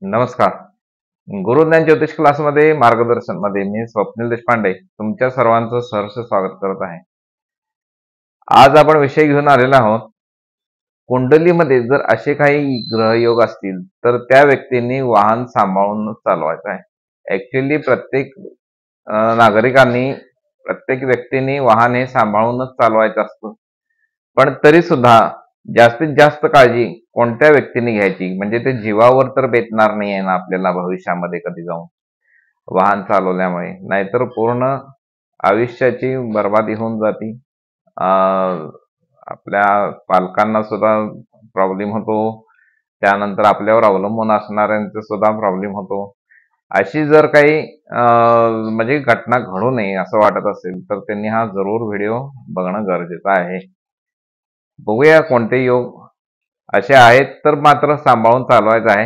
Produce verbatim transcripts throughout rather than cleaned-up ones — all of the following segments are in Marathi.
नमस्कार. गुरुज्ञान ज्योतिष क्लासमध्ये मार्गदर्शनमध्ये मी स्वप्नील देशपांडे तुमच्या सर्वांचं सहर्ष स्वागत करत आहे. आज आपण विषय घेऊन आलेलो आहोत. कुंडलीमध्ये जर असे काही ग्रहयोग असतील तर त्या व्यक्तींनी वाहन सांभाळून चालवायचं आहे. ऍक्च्युली प्रत्येक अं, नागरिकांनी प्रत्येक व्यक्तींनी वाहन हे सांभाळूनच चालवायचं असतं. पण तरी सुद्धा जास्तीत जास्त काळजी कोणत्या व्यक्तीने घ्यायची, म्हणजे ते जीवावर तर बेतणार नाही आहे ना आपल्याला भविष्यामध्ये कधी जाऊन वाहन चालवल्यामुळे, नाहीतर पूर्ण आयुष्याची बर्बादी होऊन जाते. अं, आपल्या पालकांना सुद्धा प्रॉब्लेम होतो, त्यानंतर आपल्यावर अवलंबून असणाऱ्यांचा सुद्धा प्रॉब्लेम होतो. अशी जर काही अं, म्हणजे घटना घडू नये असं वाटत असेल तर त्यांनी हा जरूर व्हिडिओ बघणं गरजेचं आहे. बघूया कोणते योग असे आहेत तर मात्र सांभाळून चालवायचं आहे.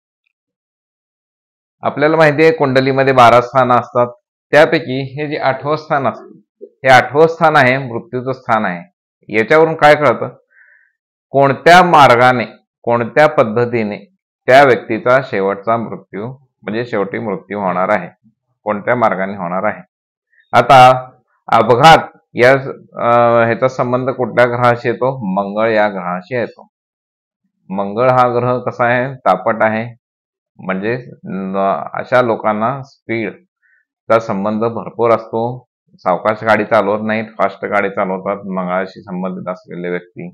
आपल्याला माहिती आहे कुंडलीमध्ये बारा स्थानं असतात. त्यापैकी हे जे आठवं स्थान असतं, हे आठवं स्थान आहे मृत्यूचं स्थान आहे. याच्यावरून काय कळतं, कोणत्या मार्गाने कोणत्या पद्धतीने त्या व्यक्तीचा शेवटचा मृत्यू म्हणजे शेवटी मृत्यू होणार आहे, कोणत्या मार्गाने होणार आहे. आता अपघात या अं, ह्याचा संबंध कुठल्या ग्रहाशी येतो, मंगळ या ग्रहाशी येतो. मंगळ हा ग्रह कसा आहे, तापट आहे. म्हणजे न- अशा लोकांना स्पीड चा संबंध भरपूर असतो. सावकाश गाडी चालवत नाहीत, फास्ट गाडी चालवतात मंगळाशी संबंधित असलेले व्यक्ती.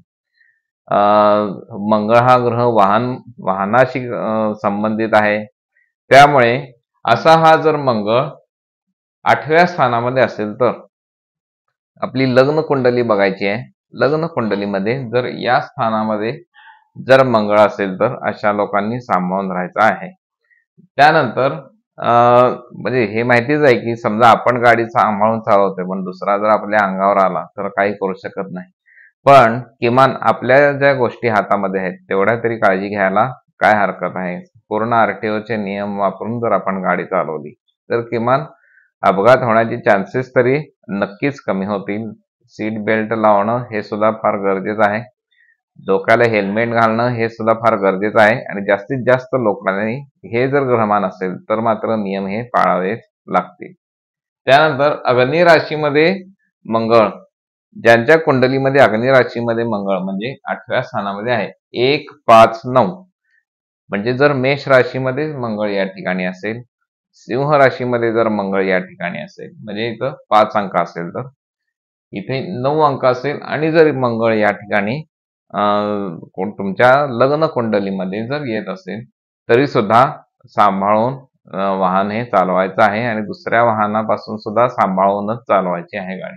अं, मंगळ हा ग्रह वाहन वाहनाशी अं, संबंधित आहे. त्यामुळे असा हा जर मंगळ आठव्या स्थानामध्ये असेल तर आपली लग्न कुंडली बघायची आहे. लग्न कुंडलीमध्ये जर या स्थानामध्ये जर मंगळ असेल तर अशा लोकांनी सांभाळून राहायचं आहे. त्यानंतर अं, म्हणजे हे माहितीच आहे की समजा आपण गाडी सांभाळून चालवतोय पण दुसरा जर आपल्या अंगावर आला तर काही करू शकत नाही. पण किमान आपल्या ज्या गोष्टी हातामध्ये आहेत तेवढ्या तरी काळजी घ्यायला काय हरकत आहे. पूर्ण आरटीओचे नियम वापरून जर आपण गाडी चालवली तर किमान अपघात होण्याचे चान्सेस तरी नक्कीच कमी होतील. सीट बेल्ट लावणं हे सुद्धा फार गरजेचं आहे. डोक्याला हेल्मेट घालणं हे सुद्धा फार गरजेचं आहे. आणि जास्तीत जास्त लोकांनी हे जर ग्रहमान असेल तर मात्र नियम हे पाळावेच लागतील. त्यानंतर अग्नी राशीमध्ये मंगळ, ज्यांच्या कुंडलीमध्ये अग्नी राशीमध्ये मंगळ म्हणजे आठव्या स्थानामध्ये आहे, एक पाच नऊ, म्हणजे जर मेष राशीमध्ये मंगळ या ठिकाणी असेल, सिंह राशीमध्ये जर मंगळ या ठिकाणी असेल, म्हणजे इथं पाच अंक असेल तर इथे नऊ अंक असेल, आणि जर मंगळ या ठिकाणी अं, कोण तुमच्या लग्न कुंडलीमध्ये जर येत असेल तरी सुद्धा सांभाळून अं, वाहन हे चालवायचं आहे. आणि दुसऱ्या वाहनापासून सुद्धा सांभाळूनच चालवायची आहे गाडी.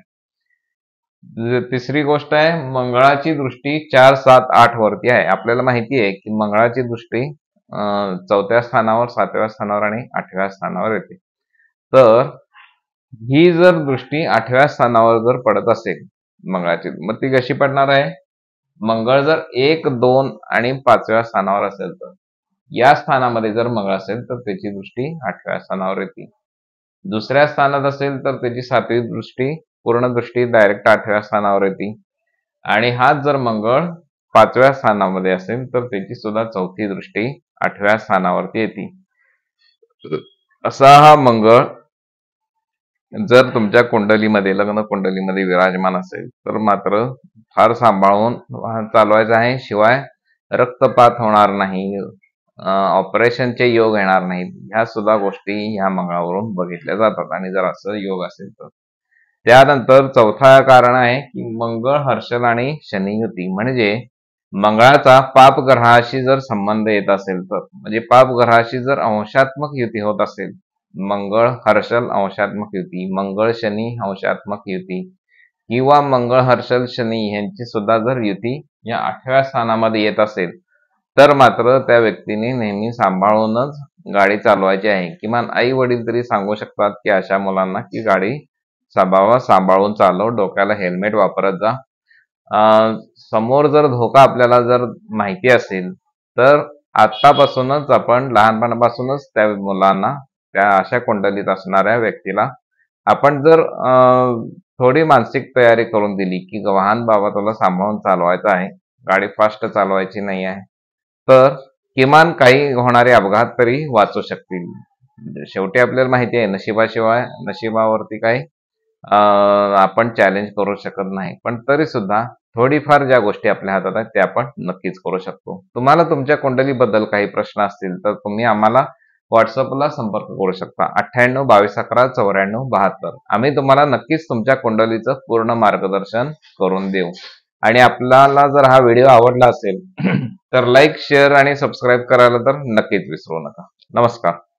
ज- तिसरी गोष्ट आहे, मंगळाची दृष्टी चार सात आठ वरती आहे. आपल्याला माहिती आहे की मंगळाची दृष्टी अं, चौथ्या स्थानावर, सातव्या स्थानावर आणि आठव्या स्थानावर येते. तर ही जर दृष्टी आठव्या स्थानावर जर पडत असेल मंगळाची, मग ती कशी पडणार आहे, मंगळ जर एक दोन आणि पाचव्या स्थानावर असेल तर या स्थानामध्ये जर मंगळ असेल तर त्याची दृष्टी आठव्या स्थानावर येते. दुसऱ्या स्थानात असेल तर त्याची सातवी दृष्टी, पूर्ण दृष्टी डायरेक्ट आठव्या स्थानावर येते. आणि हाच जर मंगळ पाचव्या स्थानामध्ये असेल तर त्याची सुद्धा चौथी दृष्टी आठव्या स्थानावरती येते. असा हा मंगळ जर तुमच्या कुंडलीमध्ये, लग्न कुंडलीमध्ये विराजमान असेल तर मात्र फार सांभाळून वाहन चालवायचं आहे. शिवाय रक्तपात होणार नाही, ऑपरेशनचे योग येणार नाहीत, ह्या सुद्धा गोष्टी ह्या मंगळावरून बघितल्या जातात. आणि जर असं योग असेल तर त्यानंतर चौथा कारण आहे की मंगळ हर्षल आणि शनी युती, म्हणजे मंगळाचा पाप ग्रहाशी जर संबंध येत असेल तर, म्हणजे पाप ग्रहाशी जर अंशात्मक युती होत असेल, मंगळ हर्षल अंशात्मक युती, मंगळ शनी अंशात्मक युती, किंवा मंगळ हर्षल शनी यांची सुद्धा जर युती या आठव्या स्थानामध्ये येत असेल तर मात्र त्या व्यक्तीने नेहमी सांभाळूनच गाडी चालवायची आहे. किमान आई वडील तरी सांगू शकतात की अशा मुलांना की गाडी बाबा सांभाळून चालव, डोक्याला हेल्मेट वापरत जा. अं, समोर जर धोका आपल्याला जर माहिती असेल तर आतापासूनच आपण लहानपणापासूनच त्या मुलांना, त्या अशा कुंडलीत असणाऱ्या व्यक्तीला आपण जर अं, थोडी मानसिक तयारी करून दिली की वाहन बाबा तुला सांभाळून चालवायचं आहे, गाडी फास्ट चालवायची नाही आहे, तर किमान काही होणारे अपघात तरी वाचू शकतील। शेवटी आपल्याला माहिती आहे नशिबाशिवाय नशिबावरती काही आपण चॅलेंज करू शकत नाही, पण तरी सुद्धा थोडीफार ज्या गोष्टी आपल्या हातात आहेत त्या आपण नक्कीच करू शकतो। तुम्हाला तुमच्या कुंडलीबद्दल काही प्रश्न असतील तर तुम्ही आम्हाला व्हॉट्सअपला संपर्क करू शकता अठ्ठ्याण्णव बावीस अकरा चौऱ्याण्णव बहात्तर। आम्ही तुम्हाला नक्कीच तुमच्या कुंडलीचं पूर्ण मार्गदर्शन करून देऊ। आणि आपल्याला जर हा व्हिडिओ आवडला असेल तर लाईक शेअर आणि सबस्क्राईब करायला तर नक्कीच विसरू नका। नमस्कार।